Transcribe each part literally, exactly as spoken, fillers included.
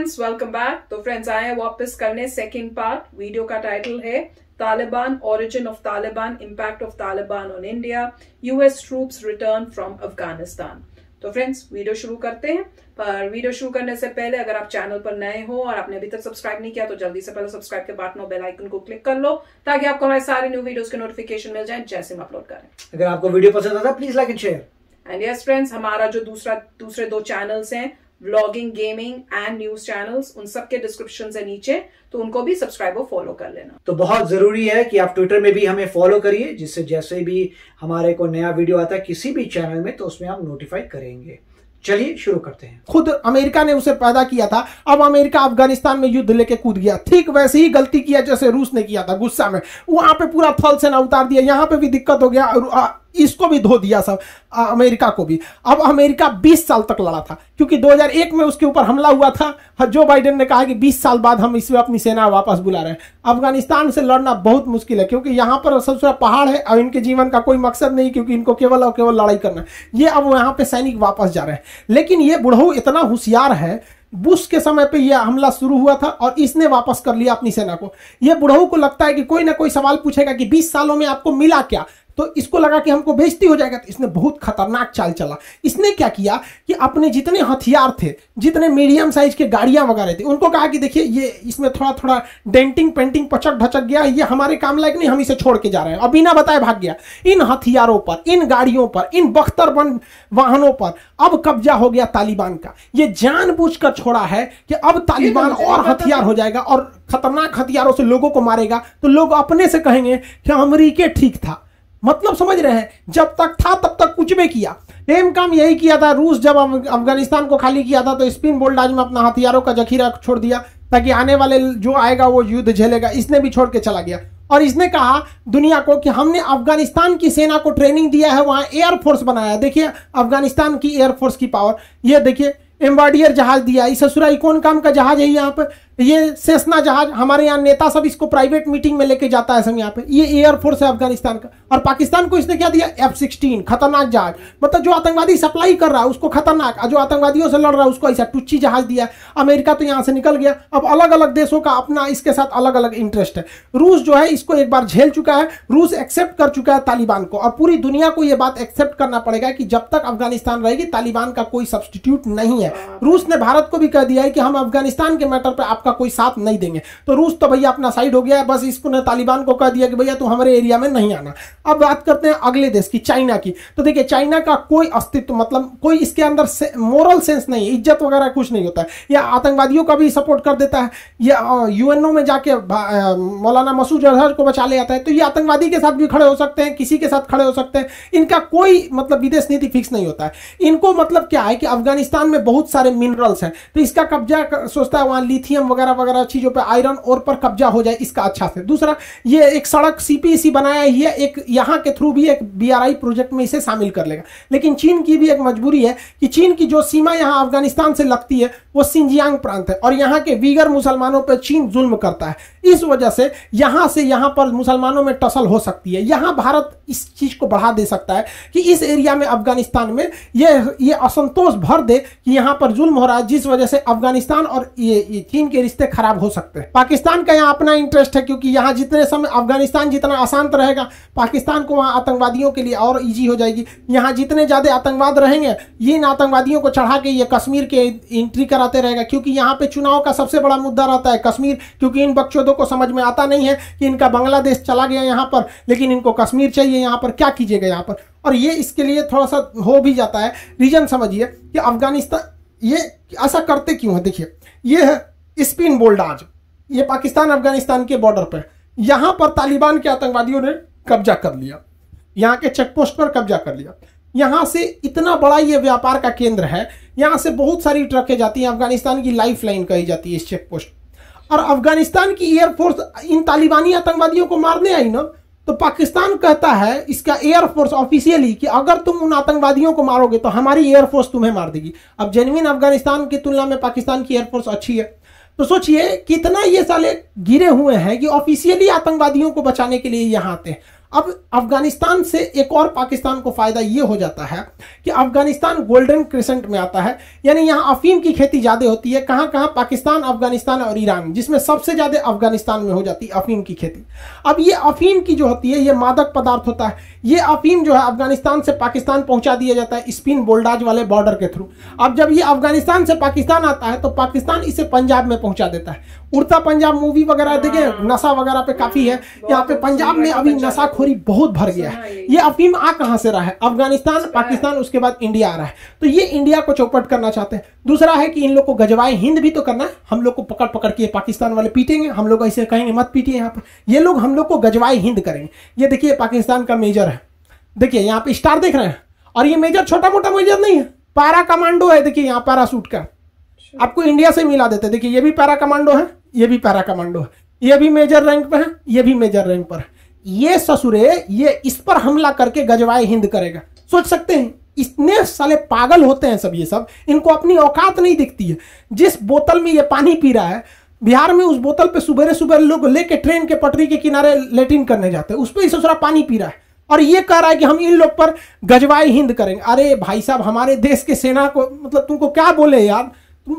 Friends, welcome back. तो friends आए हैं वापस करने सेकंड पार्ट। वीडियो का टाइटल है Taliban, origin of Taliban, impact of Taliban on India, US troops return from Afghanistan. तो फ्रेंड्स वीडियो शुरू करते हैं, पर वीडियो शुरू करने से पहले अगर आप चैनल पर नए हो और आपने अभी तक सब्सक्राइब नहीं किया तो जल्दी से पहले सब्सक्राइब के बटन और बेल आइकन को क्लिक कर लो ताकि आपको हमारे सारे न्यू वीडियोस के नोटिफिकेशन मिल जाए जैसे हम अपलोड करें। अगर आपको वीडियो पसंद आता है please like and share. And yes friends, हमारा जो दूसरा दूसरे दो चैनल्स हैं, vlogging, gaming and news channels, उन सब के डिस्क्रिप्शन है नीचे, तो उनको भी सब्सक्राइब और फॉलो कर लेना। तो बहुत जरूरी है कि आप ट्विटर में भी हमें फॉलो करिए, जिससे जैसे भी हमारे को नया वीडियो आता है किसी भी चैनल में तो उसमें हम नोटिफाई करेंगे। चलिए शुरू करते हैं। खुद अमेरिका ने उसे पैदा किया था, अब अमेरिका अफगानिस्तान में युद्ध लेके कूद गया। ठीक वैसे ही गलती किया जैसे रूस ने किया था, गुस्सा में वहां पे पूरा थल सेना उतार दिया। यहां पे भी दिक्कत हो गया, इसको भी धो दिया सब, अमेरिका को भी। अब अमेरिका बीस साल तक लड़ा था क्योंकि दो हज़ार एक में उसके ऊपर हमला हुआ था। जो बाइडेन ने कहा कि बीस साल बाद हम इसमें अपनी सेना वापस बुला रहे हैं। अफगानिस्तान से लड़ना बहुत मुश्किल है क्योंकि यहाँ पर सबसे पहाड़ है और इनके जीवन का कोई मकसद नहीं, क्योंकि इनको केवल और केवल लड़ाई करना है। ये अब यहाँ पे सैनिक वापस जा रहे हैं, लेकिन ये बुढ़ऊ इतना होशियार है, बुश के समय पे यह हमला शुरू हुआ था और इसने वापस कर लिया अपनी सेना को। यह बुढ़ऊ को लगता है कि कोई ना कोई सवाल पूछेगा कि बीस सालों में आपको मिला क्या, तो इसको लगा कि हमको बेइज्जती हो जाएगा। तो इसने बहुत खतरनाक चाल चला। इसने क्या किया कि अपने जितने हथियार थे, जितने मीडियम साइज के गाड़ियां वगैरह थी, उनको कहा कि देखिए ये इसमें थोड़ा थोड़ा डेंटिंग पेंटिंग पचक ढचक गया, ये हमारे काम लायक नहीं, हम इसे छोड़ के जा रहे हैं। और बिना बताए भाग गया। इन हथियारों पर, इन गाड़ियों पर, इन बख्तरबंद वाहनों पर अब कब्जा हो गया तालिबान का। ये जानबूझकर छोड़ा है कि अब तालिबान और हथियार हो जाएगा और खतरनाक हथियारों से लोगों को मारेगा, तो लोग अपने से कहेंगे कि अमेरिका ठीक था। मतलब समझ रहे हैं, जब तक था तब तक कुछ भी किया। सेम काम यही किया था रूस, जब अफगानिस्तान को खाली किया था तो स्पिन बोल्डाज में अपना हथियारों का जखीरा छोड़ दिया ताकि आने वाले जो आएगा वो युद्ध झेलेगा। इसने भी छोड़ के चला गया और इसने कहा दुनिया को कि हमने अफगानिस्तान की सेना को ट्रेनिंग दिया है, वहां एयरफोर्स बनाया। देखिए अफगानिस्तान की एयरफोर्स की पावर, ये देखिए एम्बार्डियर जहाज दिया। इस ससुरा कौन काम का जहाज है यहाँ पर, ये सेस्ना जहाज। हमारे यहाँ नेता सब इसको प्राइवेट मीटिंग में लेके जाता है सब यहाँ पे। ये एयरफोर्स है अफगानिस्तान का। और पाकिस्तान को इसने क्या दिया, एफ सिक्सटीन, खतरनाक जहाज। मतलब जो आतंकवादी सप्लाई कर रहा है उसको खतरनाक, और जो आतंकवादियों से लड़ रहा है उसको ऐसा टुच्ची जहाज दिया। अमेरिका तो यहाँ से निकल गया। अब अलग अलग देशों का अपना इसके साथ अलग अलग इंटरेस्ट है। रूस जो है इसको एक बार झेल चुका है, रूस एक्सेप्ट कर चुका है तालिबान को, और पूरी दुनिया को यह बात एक्सेप्ट करना पड़ेगा कि जब तक अफगानिस्तान रहेगी तालिबान का कोई सब्सटीट्यूट नहीं है। रूस ने भारत को भी कह दिया है कि हम अफगानिस्तान के मैटर पे आपका कोई साथ नहीं देंगे। तो रूस तो भैया अपना साइड हो गया है, बस इसको ने तालिबान को कह दिया कि भैया तू हमारे एरिया में नहीं आना। अब बात करते हैं अगले देश की, चाइना की। तो देखिए चाइना का कोई अस्तित्व, मतलब कोई इसके अंदर से, मोरल सेंस नहीं है, इज्जत वगैरह कुछ नहीं होता है। या आतंकवादियों का भी सपोर्ट कर देता है, या यूएनओ में जाके मौलाना मसूद अजहर को बचा ले आता है। तो ये आतंकवादी के साथ भी खड़े हो सकते हैं, किसी के साथ खड़े हो सकते हैं। इनका कोई मतलब विदेश नीति फिक्स नहीं होता है। इनको मतलब क्या है कि अफगानिस्तान में बहुत सारे मिनरल्स हैं, तो इसका कब्जा कर, सोचता है वहां लिथियम वगैरह वगैरह चीजों पे, आयरन और पर कब्जा हो जाए इसका अच्छा से। दूसरा, ये एक सड़क सीपीसी बनाया ही है, एक यहाँ के थ्रू भी एक बीआरआई प्रोजेक्ट में इसे शामिल कर लेगा। लेकिन चीन की भी एक मजबूरी है कि चीन की जो सीमा यहाँ अफगानिस्तान से लगती है वो सिंजियांग प्रांत है, और यहाँ के वीगर मुसलमानों पर चीन जुल्म करता है। इस वजह से यहां से यहां पर मुसलमानों में टसल हो सकती है। यहां भारत इस चीज को बढ़ा दे सकता है कि इस एरिया में, अफगानिस्तान में ये ये असंतोष भर दे कि यहां पर जुल्म हो रहा है, जिस वजह से अफगानिस्तान और ये, ये चीन के रिश्ते खराब हो सकते हैं। पाकिस्तान का यहाँ अपना इंटरेस्ट है, क्योंकि यहाँ जितने समय अफगानिस्तान जितना अशांत रहेगा, पाकिस्तान को वहां आतंकवादियों के लिए और ईजी हो जाएगी। यहाँ जितने ज्यादा आतंकवाद रहेंगे, ये इन आतंकवादियों को चढ़ा के ये कश्मीर के एंट्री कराते रहेगा, क्योंकि यहाँ पे चुनाव का सबसे बड़ा मुद्दा रहता है कश्मीर। क्योंकि इन बकचोदों को समझ में आता नहीं है कि इनका बांग्लादेश चला गया यहाँ पर, लेकिन इनको कश्मीर चाहिए। यहाँ पर क्या कीजिएगा यहाँ पर, और ये इसके लिए थोड़ा सा हो भी जाता है। रीजन समझिए कि अफगानिस्तान ये ऐसा करते क्यों है। देखिए ये है स्पिन बोल्डाज, ये पाकिस्तान अफगानिस्तान के बॉर्डर पर। यहां पर तालिबान के आतंकवादियों ने कब्जा कर लिया, यहाँ के चेक पोस्ट पर कब्जा कर लिया। यहां से इतना बड़ा ये व्यापार का केंद्र है, यहां से बहुत सारी ट्रकें जाती हैं, अफगानिस्तान की लाइफ लाइन कही जाती है इस चेक पोस्ट। और अफगानिस्तान की एयरफोर्स इन तालिबानी आतंकवादियों को मारने आई ना, तो पाकिस्तान कहता है इसका एयरफोर्स ऑफिशियली कि अगर तुम उन आतंकवादियों को मारोगे तो हमारी एयरफोर्स तुम्हें मार देगी। अब जेन्युइन अफगानिस्तान की तुलना में पाकिस्तान की एयरफोर्स अच्छी है, तो सोचिए कितना ये साले गिरे हुए हैं कि ऑफिशियली आतंकवादियों को बचाने के लिए यहाँ आते हैं। अब अफगानिस्तान से एक और पाकिस्तान को फायदा ये हो जाता है कि अफगानिस्तान गोल्डन क्रिसेंट में आता है, यानी यहाँ अफीम की खेती ज्यादा होती है। कहाँ कहाँ? पाकिस्तान, अफगानिस्तान और ईरान, जिसमें सबसे ज्यादा अफगानिस्तान में हो जाती है अफीम की खेती। अब ये अफीम की जो होती है ये मादक पदार्थ होता है। ये अफीम जो है अफगानिस्तान से पाकिस्तान पहुंचा दिया जाता है स्पिन बोल्डाज वाले बॉर्डर के थ्रू। अब जब ये अफगानिस्तान से पाकिस्तान आता है तो पाकिस्तान इसे पंजाब में पहुंचा देता है। उड़ता पंजाब मूवी वगैरह देखिए, नशा वगैरह पे काफी है। यहाँ पे पंजाब में अभी नशाखोरी बहुत भर गया है। ये अफीम आ कहां से रहा है? अफगानिस्तान, पाकिस्तान, उसके बाद इंडिया आ रहा है। तो ये इंडिया को चौपट करना चाहते हैं। दूसरा है कि इन लोग को गजवाए हिंद भी तो करना है। हम लोग को पकड़ पकड़ के पाकिस्तान वाले पीटेंगे, हम लोग ऐसे कहेंगे मत पीटिए यहाँ पर, ये लोग हम लोग को गजवाए हिंद करेंगे। ये देखिए पाकिस्तान का मेजर है, देखिए यहाँ पे स्टार देख रहे हैं, और ये मेजर छोटा मोटा मेजर नहीं है, पैरा कमांडो है। देखिए यहाँ पैरासूट का आपको इंडिया से मिला देते। देखिए ये भी पैरा कमांडो है, ये भी पैरा कमांडो है, ये भी मेजर रैंक पे है, ये भी मेजर रैंक पर है। ये ससुरे ये इस पर हमला करके गजवाए हिंद करेगा। सोच सकते हैं? इतने साले पागल होते हैं सब, ये सब, इनको अपनी औकात नहीं दिखती है। जिस बोतल में ये पानी पी रहा है बिहार में, उस बोतल पे सुबह सुबह लोग लेके ट्रेन के पटरी के किनारे लेटिन करने जाते हैं, उस पर ससुरा पानी पी रहा है, और ये कह रहा है कि हम इन लोग पर गजवाए हिंद करेंगे। अरे भाई साहब, हमारे देश के सेना को मतलब तुमको क्या बोले यार। तुम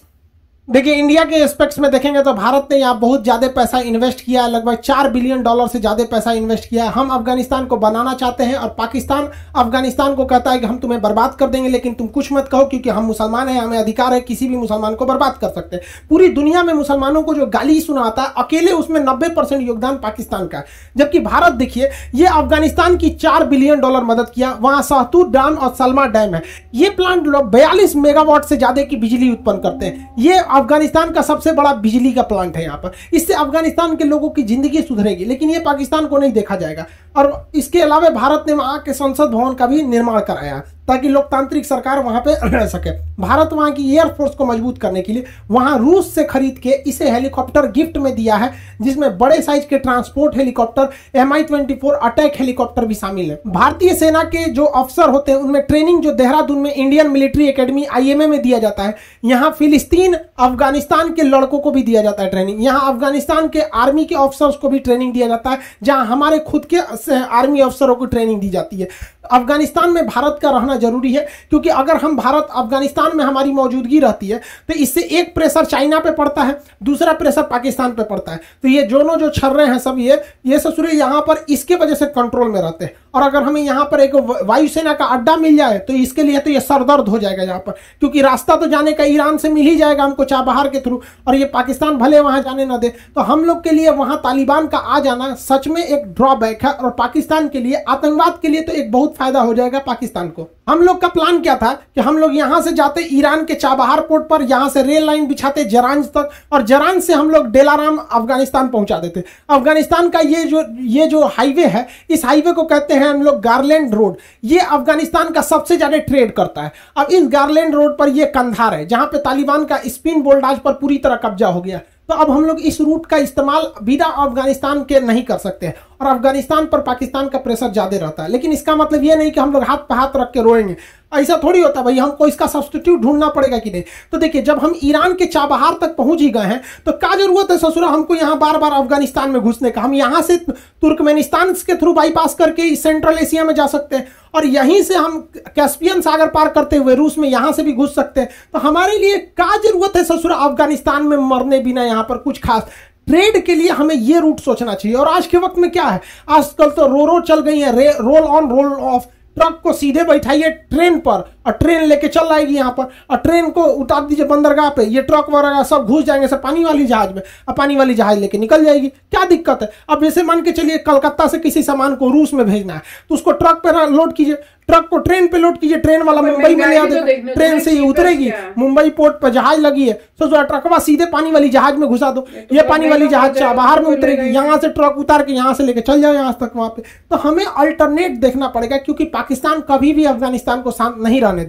देखिए इंडिया के एस्पेक्ट्स में देखेंगे तो भारत ने यहाँ बहुत ज्यादा पैसा इन्वेस्ट किया है, लगभग चार बिलियन डॉलर से ज्यादा पैसा इन्वेस्ट किया है। हम अफगानिस्तान को बनाना चाहते हैं, और पाकिस्तान अफगानिस्तान को कहता है कि हम तुम्हें बर्बाद कर देंगे, लेकिन तुम कुछ मत कहो क्योंकि हम मुसलमान हैं, हमें अधिकार है किसी भी मुसलमान को बर्बाद कर सकते हैं। पूरी दुनिया में मुसलमानों को जो गाली सुनाता है, अकेले उसमें नब्बे परसेंट योगदान पाकिस्तान का है। जबकि भारत देखिए, ये अफगानिस्तान की चार बिलियन डॉलर मदद किया। वहां सहतूत डैम और सलमा डैम है, ये प्लांट बयालीस मेगावाट से ज्यादा की बिजली उत्पन्न करते हैं। ये अफगानिस्तान का सबसे बड़ा बिजली का प्लांट है यहाँ पर। इससे अफगानिस्तान के लोगों की जिंदगी सुधरेगी, लेकिन ये पाकिस्तान को नहीं देखा जाएगा। और इसके अलावा भारत ने वहां के संसद भवन का भी निर्माण कराया ताकि लोकतांत्रिक सरकार वहां पे रह सके। भारत वहां की एयरफोर्स को मजबूत करने के लिए वहां रूस से खरीद के इसे हेलीकॉप्टर गिफ्ट में दिया है, जिसमें बड़े साइज के transport helicopter M I twenty four attack helicopter भी शामिल है। भारतीय सेना के जो अफसर होते हैं उनमें ट्रेनिंग जो देहरादून में Indian military academy I M A में दिया जाता है, यहाँ फिलिस्तीन अफगानिस्तान के लड़कों को भी दिया जाता है ट्रेनिंग। यहाँ अफगानिस्तान के आर्मी के ऑफिसर्स को भी ट्रेनिंग दिया जाता है, जहां हमारे खुद के आर्मी अफसरों को ट्रेनिंग दी जाती है। अफगानिस्तान में भारत का रहना जरूरी है, क्योंकि अगर हम भारत अफगानिस्तान में हमारी मौजूदगी रहती है तो इससे एक प्रेशर चाइना पे पड़ता है, दूसरा प्रेशर पाकिस्तान पे पड़ता है। तो ये दोनों जो छर रहे हैं सब, ये ये ससुरे यहाँ पर इसके वजह से कंट्रोल में रहते हैं। और अगर हमें यहाँ पर एक वायुसेना का अड्डा मिल जाए तो इसके लिए तो ये सरदर्द हो जाएगा यहाँ पर, क्योंकि रास्ता तो जाने का ईरान से मिल ही जाएगा हमको चाबहार के थ्रू, और ये पाकिस्तान भले वहां जाने ना दे। तो हम लोग के लिए वहां तालिबान का आ जाना सच में एक ड्रॉबैक है, और पाकिस्तान के लिए, आतंकवाद के लिए तो एक बहुत फायदा हो जाएगा पाकिस्तान को। हम लोग का प्लान क्या था कि हम लोग यहां से जाते ईरान के चाबहार पोर्ट पर, यहां से रेल लाइन बिछाते जरांज तक, और जरांज से हम लोग डेलाराम अफगानिस्तान पहुंचा देते। अफगानिस्तान का ये जो ये जो हाईवे है, इस हाईवे को कहते हैं हम लोग गारलैंड रोड। ये अफगानिस्तान का सबसे ज्यादा ट्रेड करता है। अब इस गारलैंड रोड पर ये कंधार है, जहां पे तालिबान का स्पिन बोल्डाज पर पूरी तरह कब्जा हो गया। तो अब हम लोग इस रूट का इस्तेमाल बिना अफगानिस्तान के नहीं कर सकते, और अफगानिस्तान पर पाकिस्तान का प्रेशर ज्यादा रहता है। लेकिन इसका मतलब ये नहीं कि हम लोग हाथ पे हाथ रख के रोएंगे, ऐसा थोड़ी होता भाई, हमको इसका सब्स्टिट्यूट ढूंढना पड़ेगा कि नहीं। तो देखिए, जब हम ईरान के चाबहार तक पहुंच ही गए हैं तो क्या जरूरत है ससुरा हमको यहाँ बार बार अफगानिस्तान में घुसने का। हम यहाँ से तुर्कमेनिस्तान के थ्रू बाईपास करके सेंट्रल एशिया में जा सकते हैं, और यहीं से हम कैस्पियन सागर पार करते हुए रूस में यहाँ से भी घुस सकते हैं। तो हमारे लिए क्या जरूरत है ससुरा अफगानिस्तान में मरने बिना यहाँ पर कुछ खास। ट्रेड के लिए हमें ये रूट सोचना चाहिए। और आज के वक्त में क्या है, आजकल तो रो रो चल गई है, roll on roll off. Truck को सीधे बैठाइए ट्रेन पर और ट्रेन लेके चल जाएगी यहाँ पर, और ट्रेन को उतार दीजिए बंदरगाह पे, ये ट्रक वगैरह सब घुस जाएंगे सब पानी वाली जहाज में, और पानी वाली जहाज लेके निकल जाएगी। क्या दिक्कत है। अब जैसे मान के चलिए कलकत्ता से किसी सामान को रूस में भेजना है तो उसको ट्रक पे लोड कीजिए, ट्रक को ट्रेन पे लोड कीजिए, ट्रेन वाला मुंबई में ले आ देगा, ट्रेन से ही उतरेगी, मुंबई पोर्ट पर जहाज लगी है तो ट्रकवा सीधे पानी वाली जहाज में घुसा दो, ये पानी वाली जहाज बाहर में उतरेगी, यहाँ से ट्रक उतार के यहाँ से लेके चल जाओ यहाँ तक वहां पे। तो हमें अल्टरनेट देखना पड़ेगा, क्योंकि पाकिस्तान कभी भी अफगानिस्तान को शांत नहीं रहने देगा।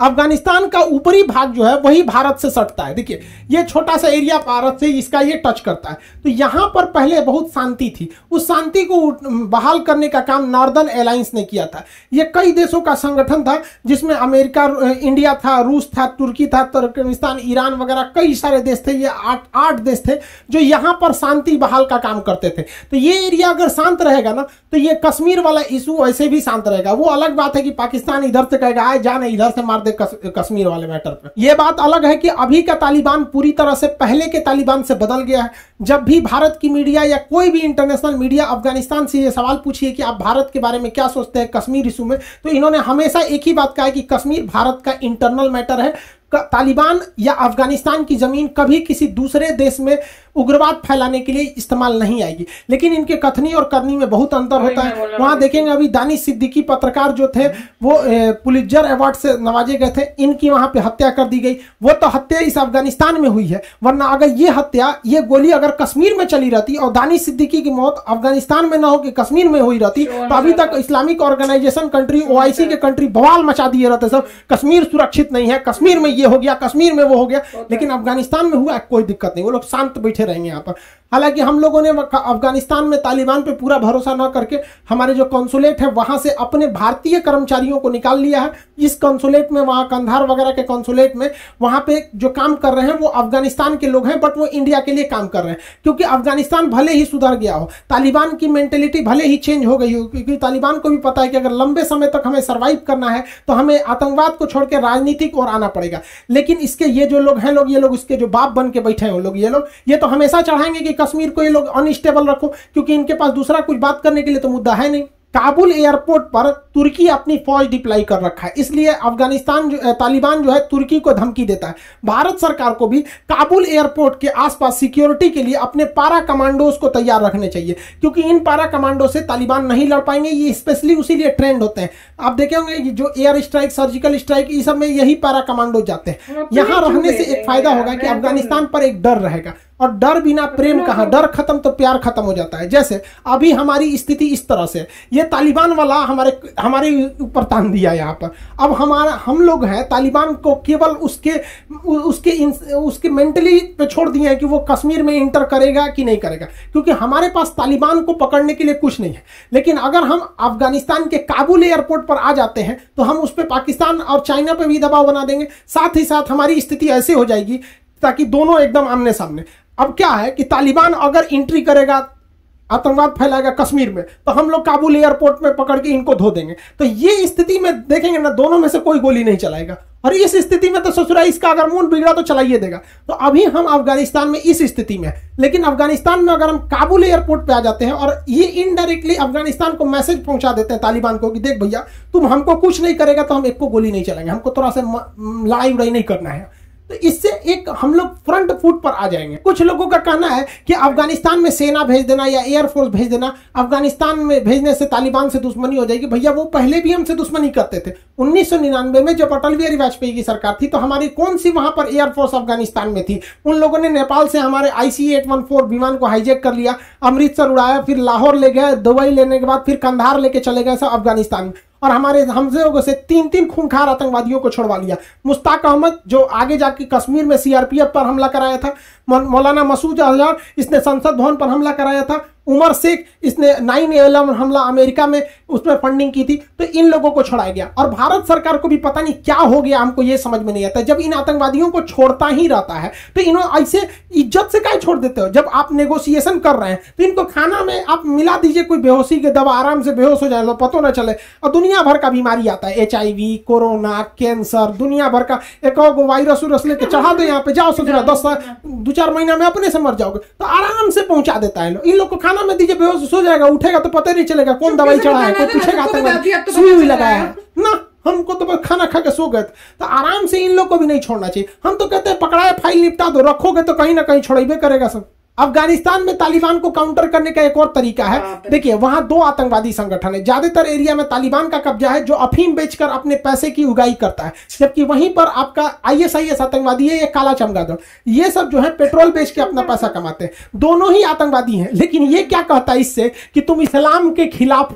अफगानिस्तान का ऊपरी भाग जो है वही भारत से सटता है। देखिए ये छोटा सा एरिया भारत से इसका ये टच करता है। तो यहां पर पहले बहुत शांति थी, उस शांति को बहाल करने का काम नॉर्दर्न अलायंस ने किया था। ये कई देशों का संगठन था जिसमें अमेरिका, इंडिया था, रूस था, तुर्की था, तुर्कमेनिस्तान, ईरान वगैरह कई सारे देश थे। ये आठ आठ देश थे जो यहां पर शांति बहाल का काम करते थे। तो ये एरिया अगर शांत रहेगा ना तो ये कश्मीर वाला इशू वैसे भी शांत रहेगा। वो अलग बात है कि पाकिस्तान इधर से कहेगा आए जाने इधर से मार दे कश्मीर वाले मैटर पे। ये बात अलग है कि अभी का तालिबान पूरी तरह से पहले के तालिबान से बदल गया है। जब भी भारत की मीडिया या कोई भी इंटरनेशनल मीडिया अफगानिस्तान से ये सवाल पूछिए कि आप भारत के बारे में क्या सोचते हैं कश्मीर इशू में, तो इन्होंने हमेशा एक ही बात कहा है कि कश्मीर भारत का इंटरनल मैटर है। तालिबान या अफगानिस्तान की जमीन कभी किसी दूसरे देश में उग्रवाद फैलाने के लिए इस्तेमाल नहीं आएगी। लेकिन इनके कथनी और करनी में बहुत अंतर होता है। वहां देखेंगे अभी दानिश सिद्दीकी पत्रकार जो थे वो पुलित्जर अवार्ड से नवाजे गए थे, इनकी वहां पे हत्या कर दी गई। वो तो हत्या इस अफगानिस्तान में हुई है, वरना अगर ये हत्या ये गोली अगर कश्मीर में चली रहती और दानिश सिद्दीकी की मौत अफगानिस्तान में न हो कि कश्मीर में हुई रहती तो अभी तक इस्लामिक ऑर्गेनाइजेशन कंट्री, ओआईसी के कंट्री बवाल मचा दिए रहते सब, कश्मीर सुरक्षित नहीं है, कश्मीर में ये हो गया, कश्मीर में वो हो गया। लेकिन अफगानिस्तान में हुआ कोई दिक्कत नहीं, वो लोग शांत बैठे रहेंगे यहाँ पर। हालांकि हम लोगों ने अफगानिस्तान में तालिबान पे पूरा भरोसा न करके हमारे जो कॉन्सुलेट है वहां से अपने भारतीय कर्मचारियों को निकाल लिया है। इस कॉन्सुलेट में, वहां कंधार वगैरह के कॉन्सुलेट में, वहां पे जो काम कर रहे हैं वो अफगानिस्तान के लोग हैं, बट वो इंडिया के लिए काम कर रहे हैं। क्योंकि अफगानिस्तान भले ही सुधर गया हो, तालिबान की मेंटेलिटी भले ही चेंज हो गई हो, क्योंकि तालिबान को भी पता है कि अगर लंबे समय तक हमें सर्वाइव करना है तो हमें आतंकवाद को छोड़कर राजनीतिक और आना पड़ेगा। लेकिन इसके ये जो लोग हैं, लोग ये लोग इसके जो बाप बन के बैठे हैं लोग, ये लोग ये तो हमेशा चढ़ाएंगे कि कश्मीर को ये लोग अनस्टेबल रखो, क्योंकि इनके पास दूसरा कुछ बात करने के लिए तो मुद्दा है नहीं। काबुल एयरपोर्ट पर तुर्की अपनी फौज डिप्लॉय कर रखा है, इसलिए अफगानिस्तान जो तालिबान जो है तुर्की को धमकी देता है। भारत सरकार को भी काबुल एयरपोर्ट के आसपास सिक्योरिटी के लिए अपने पारा कमांडोज को तैयार रखने चाहिए, क्योंकि इन पारा कमांडो से तालिबान नहीं लड़ पाएंगे। ये स्पेशली उसी लिए ट्रेंड होते हैं। आप देखे होंगे जो एयर स्ट्राइक, सर्जिकल स्ट्राइक, इस सब में यही पारा कमांडो जाते हैं। यहाँ रहने से एक फायदा होगा कि अफगानिस्तान पर एक डर रहेगा, और डर बिना प्रेम कहाँ, डर खत्म तो प्यार खत्म हो जाता है। जैसे अभी हमारी स्थिति इस तरह से, ये तालिबान वाला हमारे हमारे ऊपर तान दिया यहाँ पर। अब हमारा हम लोग हैं तालिबान को केवल उसके उसके उसके मेंटली पे छोड़ दिए हैं कि वो कश्मीर में इंटर करेगा कि नहीं करेगा, क्योंकि हमारे पास तालिबान को पकड़ने के लिए कुछ नहीं है। लेकिन अगर हम अफगानिस्तान के काबुल एयरपोर्ट पर आ जाते हैं तो हम उस पर पाकिस्तान और चाइना पर भी दबाव बना देंगे। साथ ही साथ हमारी स्थिति ऐसी हो जाएगी ताकि दोनों एकदम आमने सामने। अब क्या है कि तालिबान अगर एंट्री करेगा, आतंकवाद फैलाएगा कश्मीर में, तो हम लोग काबुल एयरपोर्ट में पकड़ के इनको धो देंगे। तो ये स्थिति में देखेंगे ना, दोनों में से कोई गोली नहीं चलाएगा। और इस स्थिति में तो ससुरा इसका अगर मूड बिगड़ा तो चलाइए देगा। तो अभी हम अफगानिस्तान में इस स्थिति में, लेकिन अफगानिस्तान में अगर हम काबुल एयरपोर्ट पे आ जाते हैं और ये इनडायरेक्टली अफगानिस्तान को मैसेज पहुंचा देते हैं तालिबान को कि देख भैया तुम हमको कुछ नहीं करेगा तो हम एक को गोली नहीं चलाएंगे, हमको थोड़ा सा लड़ाई उड़ाई नहीं करना है, तो इससे एक हम लोग फ्रंट फुट पर आ जाएंगे। कुछ लोगों का कहना है कि अफगानिस्तान में सेना भेज देना या एयरफोर्स भेज देना, अफगानिस्तान में भेजने से तालिबान से दुश्मनी हो जाएगी। भैया वो पहले भी हमसे दुश्मनी करते थे। उन्नीस सौ निन्यानवे में जब अटल बिहारी वाजपेयी की सरकार थी तो हमारी कौन सी वहां पर एयरफोर्स अफगानिस्तान में थी? उन लोगों ने नेपाल से हमारे I C eight one four विमान को हाईजैक कर लिया, अमृतसर उड़ाया, फिर लाहौर ले गए, दुबई लेने के बाद फिर कंधार लेके चले गए सब अफगानिस्तान में, और हमारे हमसे से तीन तीन खूंखार आतंकवादियों को छुड़वा लिया। मुश्ताक अहमद जो आगे जाके कश्मीर में सीआरपीएफ पर हमला कराया था, मौलाना मसूद अजहर इसने संसद भवन पर हमला कराया था, उमर शेख इसने नाइन इलेवन हमला अमेरिका में उसमें फंडिंग की थी, तो इन लोगों को छोड़ाया गया। और भारत सरकार को भी पता नहीं क्या हो गया, हमको ये समझ में नहीं आता। जब इन आतंकवादियों को छोड़ता ही रहता है तो इन्होंने ऐसे इज्जत से क्या छोड़ देते हो? जब आप नेगोशिएशन कर रहे हैं तो इनको खाना में आप मिला दीजिए कोई बेहोशी के दवा, आराम से बेहोश हो जाए, लो पता ना चले। और दुनिया भर का बीमारी आता है, H I V, corona, cancer, दुनिया भर का एक और वायरस उरस लेके चढ़ा दो यहाँ पे, जाओ सोचना दस दो चार महीना में अपने से मर जाओगे। तो आराम से पहुंचा देता है। इन लोग को खाना में दीजिए, बेहोश हो जाएगा, उठेगा तो पता नहीं चलेगा कौन दवाई चढ़ा है, कोई पूछेगा सुई हुई लगाया है ना, हमको तो बस खाना खा के सो गए। तो आराम से इन लोग को भी नहीं छोड़ना चाहिए। हम तो कहते हैं पकड़ाए फाइल निपटा दो, रखोगे तो कहीं ना कहीं छोड़ेबे करेगा सब। अफगानिस्तान में तालिबान को काउंटर करने का एक और तरीका है। देखिए वहां दो आतंकवादी संगठन है, ज्यादातर एरिया में तालिबान का कब्जा है जो अफीम बेचकर अपने पैसे की उगाई करता है, जबकि वहीं पर आपका आईएसआईएस आतंकवादी है, ये काला चमगादड़, ये सब जो है पेट्रोल बेच के अपना पैसा कमाते हैं। दोनों ही आतंकवादी हैं, लेकिन ये क्या कहता है इससे कि तुम इस्लाम के खिलाफ हो,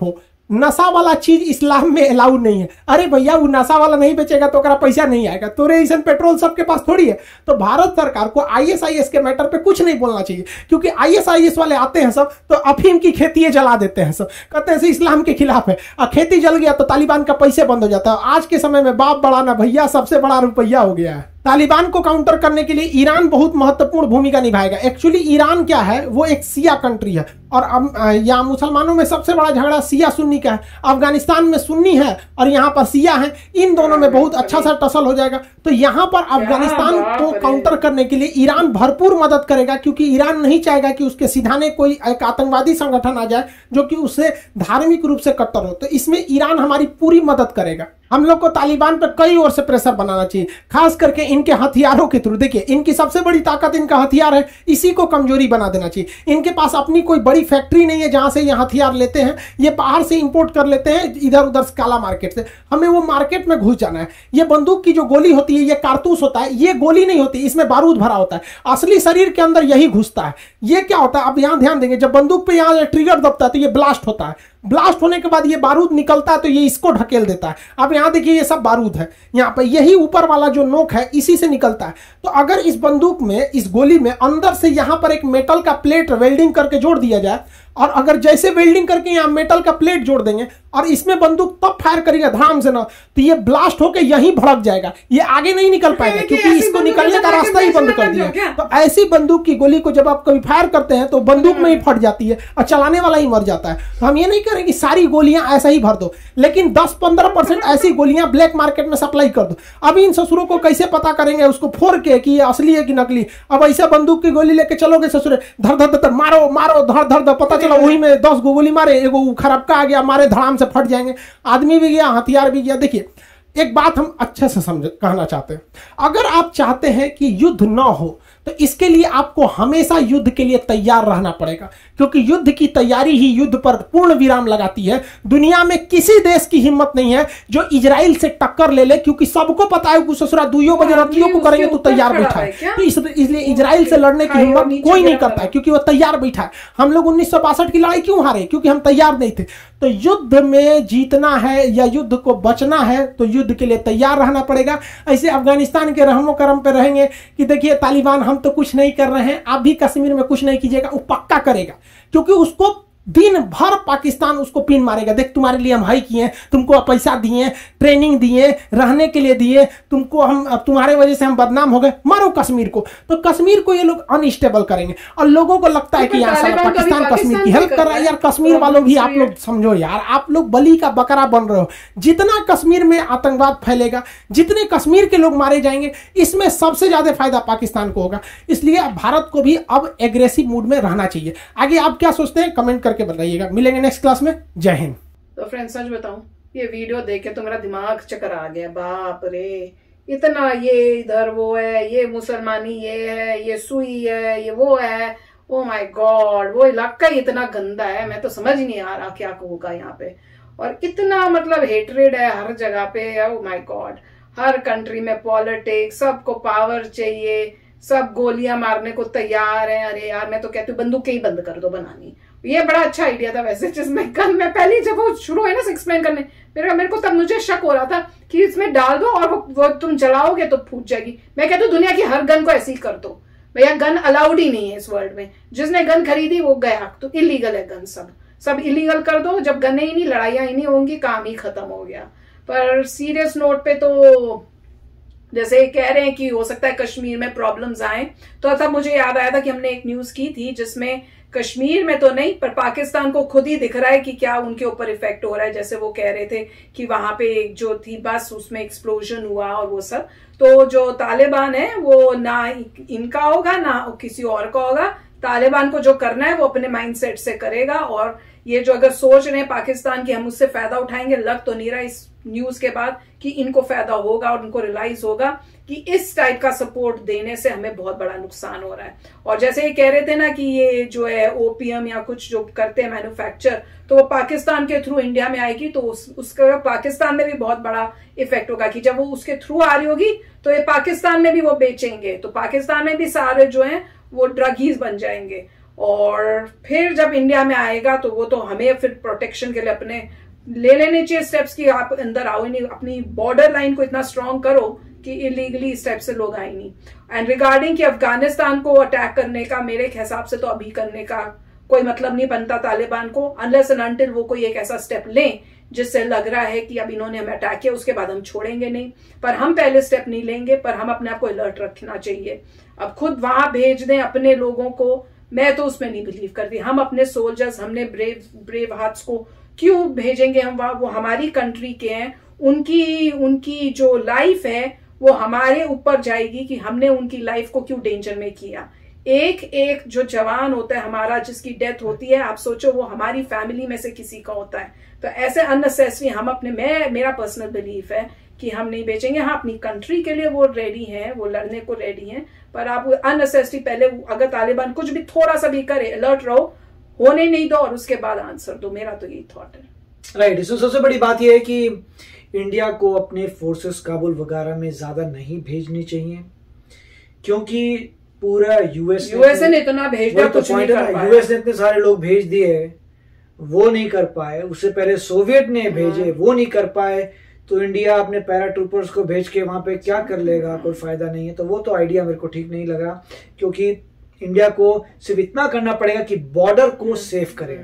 नशा वाला चीज इस्लाम में अलाउड नहीं है। अरे भैया वो नशा वाला नहीं बेचेगा तो ओकरा पैसा नहीं आएगा, तो रेशन पेट्रोल सबके पास थोड़ी है। तो भारत सरकार को आईएसआईएस के मैटर पे कुछ नहीं बोलना चाहिए, क्योंकि आईएसआईएस वाले आते हैं सब तो अफीम की खेती जला देते हैं, सब कहते हैं इस्लाम के खिलाफ है, और खेती जल गया तो तालिबान का पैसे बंद हो जाता है। आज के समय में बाप बड़ा ना भैया सबसे बड़ा रुपया हो गया है। तालिबान को काउंटर करने के लिए ईरान बहुत महत्वपूर्ण भूमिका निभाएगा। एक्चुअली ईरान क्या है, वो एक शिया कंट्री है, और यहाँ मुसलमानों में सबसे बड़ा झगड़ा शिया सुन्नी का है। अफगानिस्तान में सुन्नी है और यहाँ पर शिया है, इन दोनों में बहुत अच्छा सा टसल हो जाएगा। तो यहाँ पर अफगानिस्तान को काउंटर करने के लिए ईरान भरपूर मदद करेगा, क्योंकि ईरान नहीं चाहेगा कि उसके सिधाने कोई एक आतंकवादी संगठन आ जाए जो कि उससे धार्मिक रूप से कट्टर हो। तो इसमें ईरान हमारी पूरी मदद करेगा। हम लोग को तालिबान पर कई ओर से प्रेशर बनाना चाहिए, खास करके इनके हथियारों के थ्रू। देखिए इनकी सबसे बड़ी ताकत इनका हथियार है, इसी को कमजोरी बना देना चाहिए। इनके पास अपनी कोई बड़ी फैक्ट्री नहीं है जहां से ये हथियार लेते हैं, ये बाहर से इंपोर्ट कर लेते हैं इधर उधर काला मार्केट से। हमें वो मार्केट में घुस जाना है। ये बंदूक की जो गोली होती है, ये कारतूस होता है, ये गोली नहीं होती, इसमें बारूद भरा होता है। असली शरीर के अंदर यही घुसता है। ये क्या होता है, अब यहां ध्यान देंगे, जब बंदूक पे यहां ट्रिगर दबता है तो ये ब्लास्ट होता है, ब्लास्ट होने के बाद ये बारूद निकलता है तो ये इसको ढकेल देता है। अब यहां देखिए ये सब बारूद है, यहाँ पे यही ऊपर वाला जो नोक है इसी से निकलता है। तो अगर इस बंदूक में, इस गोली में अंदर से यहां पर एक मेटल का प्लेट वेल्डिंग करके जोड़ दिया जाए, और अगर जैसे वेल्डिंग करके यहाँ मेटल का प्लेट जोड़ देंगे और इसमें बंदूक तब फायर करेगा धड़ाम से ना, तो ये ब्लास्ट होकर यहीं भड़क जाएगा, ये आगे नहीं निकल पाएगा, क्योंकि इसको निकलने का रास्ता ही बंद कर दिया। तो ऐसी बंदूक की गोली को जब आप कभी फायर करते हैं तो बंदूक में ही फट जाती है और चलाने वाला ही मर जाता है। तो हम ये नहीं करें कि सारी गोलियां ऐसा ही भर दो, लेकिन दस पंद्रह परसेंट ऐसी गोलियां ब्लैक मार्केट में सप्लाई कर दो। अब इन ससुरों को कैसे पता करेंगे उसको फोड़ के कि ये असली है कि नकली? अब ऐसा बंदूक की गोली लेके चलोगे ससुरे, धर धर धर मारो मारो धर धर धर, पता चला वही में दस गोली मारे, एगो खराबका आ गया, मारे धड़ाम से फट जाएंगे, आदमी भी गया, हथियार भी गया। देखिए एक बात हम अच्छे से समझ कहना चाहते हैं, अगर आप चाहते हैं कि युद्ध ना हो तो इसके लिए आपको हमेशा युद्ध के लिए तैयार रहना पड़ेगा, क्योंकि युद्ध की तैयारी ही युद्ध पर पूर्ण विराम लगाती है। दुनिया में किसी देश की हिम्मत नहीं है जो इजराइल से टक्कर ले ले, क्योंकि सबको पता है कि ससुरा दुइयों बजे रतियों को करेंगे तो तैयार बैठा है। तो इसलिए इजराइल से लड़ने की हिम्मत कोई नहीं करता है, क्योंकि वो तैयार बैठा है। हम लोग उन्नीस सौ बासठ की लड़ाई क्यों हारे? क्योंकि हम तैयार नहीं थे। तो युद्ध में जीतना है या युद्ध को बचना है तो युद्ध के लिए तैयार रहना पड़ेगा। ऐसे अफगानिस्तान के रहमो करम पे रहेंगे कि देखिए तालिबान हम तो कुछ नहीं कर रहे हैं, आप भी कश्मीर में कुछ नहीं कीजिएगा, वो पक्का करेगा, क्योंकि उसको दिन भर पाकिस्तान उसको पिन मारेगा। देख तुम्हारे लिए हम हाई किए, तुमको पैसा दिए, ट्रेनिंग दिए, रहने के लिए दिए, तुमको हम, अब तुम्हारे वजह से हम बदनाम हो गए, मारो कश्मीर को। तो कश्मीर को ये लोग अनस्टेबल करेंगे और लोगों को लगता है कि यार साला पाकिस्तान कश्मीर की हेल्प कर रहा है। यार कश्मीर वालों भी आप लोग समझो यार, आप लोग बलि का बकरा बन रहे हो। जितना कश्मीर में आतंकवाद फैलेगा, जितने कश्मीर के लोग मारे जाएंगे, इसमें सबसे ज्यादा फायदा पाकिस्तान को होगा। इसलिए भारत को भी अब एग्रेसिव मूड में रहना चाहिए। आगे आप क्या सोचते हैं कमेंट करके बताइएगा। मिलेंगे नेक्स्ट क्लास में। जय हिंद। तो फ्रेंड्स सच बताऊं, ये वीडियो देख के तो मेरा दिमाग चक्कर आ गया। बाप रे, इतना ये इधर वो है, ये मुसलमानी ये है, ये सुई है, ये वो है। ओ माय गॉड, वो इलाका ही इतना गंदा है, मैं तो समझ नहीं आ रहा क्या होगा यहाँ पे। और इतना मतलब हेटरेड है हर जगह पे। ओ माय गॉड, हर कंट्री में पॉलिटिक्स, सबको पावर चाहिए, सब गोलियां मारने को तैयार है। अरे यार मैं तो कहती हूँ बंदूकें ही बंद कर दो बनानी। ये बड़ा अच्छा आइडिया था वैसे, जिसमें गन मैं पहले जब वो शुरू है ना एक्सप्लेन करने, मेरे मेरे को तब मुझे शक हो रहा था कि इसमें डाल दो और वो, वो तुम जलाओगे तो फूट जाएगी। मैं कहती हूँ दुनिया की हर गन को ऐसे ही कर दो भैया, गन अलाउड ही नहीं है इस वर्ल्ड में। जिसने गन खरीदी वो गया, तो इलीगल है गन, सब सब इलीगल कर दो। जब गन ही नहीं, लड़ाइयां ही नहीं होंगी, काम ही खत्म हो गया। पर सीरियस नोट पे तो जैसे कह रहे हैं कि हो सकता है कश्मीर में प्रॉब्लम्स आए, तो तब मुझे याद आया था कि हमने एक न्यूज की थी जिसमें कश्मीर में तो नहीं पर पाकिस्तान को खुद ही दिख रहा है कि क्या उनके ऊपर इफेक्ट हो रहा है। जैसे वो कह रहे थे कि वहां पे एक जो थी बस उसमें एक्सप्लोजन हुआ और वो सब। तो जो तालिबान है वो ना इनका होगा ना किसी और का होगा। तालिबान को जो करना है वो अपने माइंडसेट से करेगा। और ये जो अगर सोच रहे हैं पाकिस्तान की हम उससे फायदा उठाएंगे, लग तो नहीं रहा इस न्यूज के बाद कि इनको फायदा होगा और उनको रियलाइज होगा कि इस टाइप का सपोर्ट देने से हमें बहुत बड़ा नुकसान हो रहा है। और जैसे ये कह रहे थे ना कि ये जो है ओपीएम या कुछ जो करते हैं मैन्युफैक्चर, तो वो पाकिस्तान के थ्रू इंडिया में आएगी, तो उस, उसका पाकिस्तान में भी बहुत बड़ा इफेक्ट होगा कि जब वो उसके थ्रू आ रही होगी तो ये पाकिस्तान में भी वो बेचेंगे, तो पाकिस्तान में भी सारे जो है वो ड्रगीज बन जाएंगे। और फिर जब इंडिया में आएगा तो वो तो हमें फिर प्रोटेक्शन के लिए अपने ले लेने चाहिए स्टेप्स कि आप अंदर आओ ही नहीं, अपनी बॉर्डर लाइन को इतना स्ट्रांग करो कि इलीगली इस टाइप से लोग आए नहीं। एंड रिगार्डिंग कि अफगानिस्तान को अटैक करने का मेरे हिसाब से तो अभी करने का कोई मतलब नहीं बनता तालिबान को, अनलेस एंड अनटिल वो कोई एक ऐसा स्टेप लें जिससे लग रहा है कि अब इन्होंने हमें अटैक किया, उसके बाद हम छोड़ेंगे नहीं। पर हम पहले स्टेप नहीं लेंगे, पर हम अपने आप को अलर्ट रखना चाहिए। अब खुद वहां भेज दें अपने लोगों को, मैं तो उसमें नहीं बिलीव करती। हम अपने सोल्जर्स, हमने ब्रेव ब्रेव हार्ट्स को क्यों भेजेंगे हम वहां? वो हमारी कंट्री के हैं, उनकी उनकी जो लाइफ है वो हमारे ऊपर जाएगी कि हमने उनकी लाइफ को क्यों डेंजर में किया। एक एक जो जवान होता है हमारा, जिसकी डेथ होती है, आप सोचो वो हमारी फैमिली में से किसी का होता है। तो ऐसे अननेसेसरी हम अपने, मैं मेरा पर्सनल बिलीफ है कि हम नहीं बेचेंगे। हाँ, अपनी कंट्री के लिए वो रेडी हैं, वो लड़ने को रेडी हैं, पर आप अननेसेसरी पहले अगर तालिबान कुछ भी थोड़ा सा भी करे, अलर्ट रहो, होने नहीं दो और उसके बाद आंसर दो। मेरा तो यही थॉट है। राइट, इसमें सबसे बड़ी बात यह है कि इंडिया को अपने फोर्सेस काबुल वगैरह में ज्यादा नहीं भेजनी चाहिए, क्योंकि पूरा यूएस यूएसए ने इतना भेज दिया, कुछ नहीं कर पाया। यूएस ने इतने सारे लोग भेज दिए, वो नहीं कर पाए। उससे पहले सोवियत ने भेजे, वो नहीं कर पाए। तो इंडिया अपने पैरा ट्रूपर्स को भेज के वहां पे क्या कर लेगा? कोई फायदा नहीं है। तो वो तो आइडिया मेरे को ठीक नहीं लगा, क्योंकि इंडिया को सिर्फ इतना करना पड़ेगा कि बॉर्डर को सेफ करें।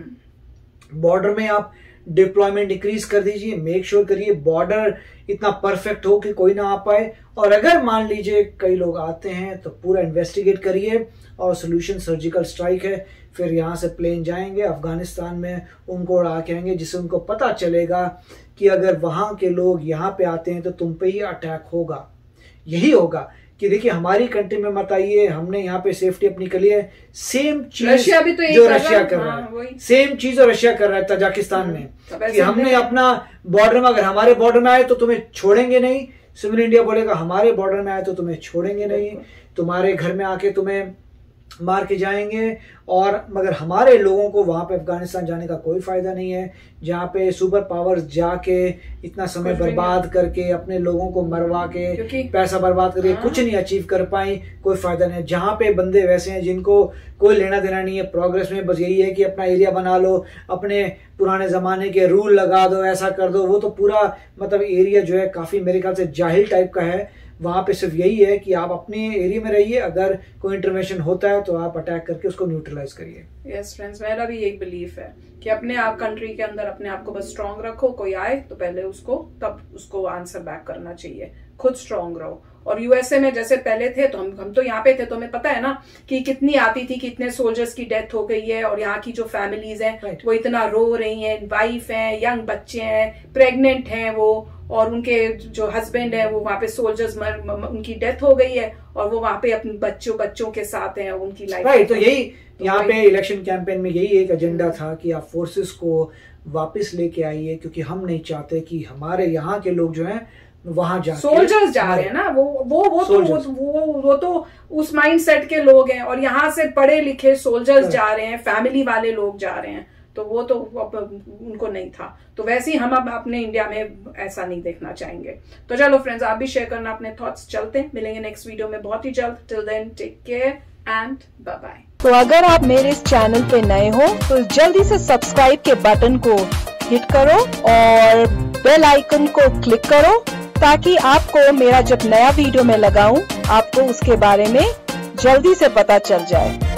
बॉर्डर में आप डिप्लॉयमेंट इंक्रीज कर दीजिए, मेक श्योर करिए बॉर्डर इतना परफेक्ट हो कि कोई ना आ पाए। और अगर मान लीजिए कई लोग आते हैं तो पूरा इन्वेस्टिगेट करिए, और सोल्यूशन सर्जिकल स्ट्राइक है। फिर यहाँ से प्लेन जाएंगे अफगानिस्तान में, उनको उड़ा के आएंगे, जिससे उनको पता चलेगा कि अगर वहां के लोग यहाँ पे आते हैं तो तुम पे ही अटैक होगा। यही होगा कि देखिए हमारी कंट्री में मत आइए, हमने यहाँ पे सेफ्टी अपनी कर ली है। सेम चीज रशिया भी तो जो रशिया कर रहा है, सेम चीज जो रशिया कर रहा है तजाकिस्तान में, कि हमने अपना बॉर्डर में, अगर हमारे बॉर्डर में आए तो तुम्हें छोड़ेंगे नहीं। सिविल इंडिया बोलेगा हमारे बॉर्डर में आए तो तुम्हें छोड़ेंगे नहीं, तुम्हारे घर में आके तुम्हें मार के जाएंगे। और मगर हमारे लोगों को वहां पे अफगानिस्तान जाने का कोई फायदा नहीं है, जहाँ पे सुपर पावर्स जाके इतना समय बर्बाद करके अपने लोगों को मरवा के पैसा बर्बाद करके कुछ नहीं अचीव कर पाई, कोई फायदा नहीं है। जहाँ पे बंदे वैसे हैं जिनको कोई लेना देना नहीं है प्रोग्रेस में, बस यही है कि अपना एरिया बना लो, अपने पुराने जमाने के रूल लगा दो, ऐसा कर दो। वो तो पूरा मतलब एरिया जो है काफी मेरे ख्याल से जाहिल टाइप का है। वहां पे सिर्फ यही है कि आप अपने एरिया में रहिए, अगर कोई इंटरवेंशन होता है तो आप अटैक करके उसको न्यूट्रलाइज करिए। यस फ्रेंड्स, मेरा भी यही बिलीफ है कि अपने आप कंट्री के अंदर अपने आप को बस स्ट्रांग रखो। कोई आए तो पहले उसको तब उसको आंसर बैक करना चाहिए, खुद स्ट्रांग रहो। और यूएसए में जैसे पहले थे तो हम हम तो यहाँ पे थे, तो हमें पता है ना कि कितनी आती थी, कितने सोल्जर्स की डेथ हो गई है, और यहाँ की जो फैमिलीज हैं right. वो इतना रो रही हैं, वाइफ हैं, यंग बच्चे हैं, प्रेग्नेंट हैं वो, और उनके जो हस्बैंड है वो वहां पे सोल्जर्स मर, उनकी डेथ हो गई है, और वो वहां पे अपने बच्चों बच्चों के साथ हैं, उनकी लाइफ राइट। तो यही तो यहाँ पे इलेक्शन कैंपेन में यही एक एजेंडा था कि आप फोर्सेस को वापस लेके आइए, क्योंकि हम नहीं चाहते कि हमारे यहाँ के लोग जो हैं वहां जा सोल्जर्स जा रहे हैं ना, वो वो वो तो वो, वो वो तो उस माइंड सेट के लोग हैं, और यहाँ से पढ़े लिखे सोल्जर्स जा रहे हैं, फैमिली वाले लोग जा रहे हैं, तो वो तो उनको नहीं था। तो वैसे ही हम अब अपने इंडिया में ऐसा नहीं देखना चाहेंगे। तो चलो फ्रेंड्स, आप भी शेयर करना अपने थॉट्स। चलते हैं, मिलेंगे नेक्स्ट वीडियो में बहुत ही जल्द। Till then take care and bye bye. तो अगर आप मेरे इस चैनल पे नए हो तो जल्दी से सब्सक्राइब के बटन को हिट करो और बेल आइकन को क्लिक करो, ताकि आपको मेरा जब नया वीडियो मैं लगाऊं आपको उसके बारे में जल्दी से पता चल जाए।